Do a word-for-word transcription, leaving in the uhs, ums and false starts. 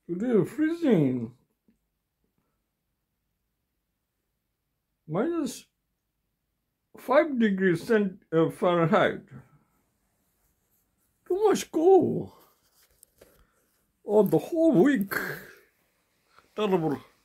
Today freezing. Minus five degrees cent uh, Fahrenheit. Too much cold. Oh, the whole week. Terrible.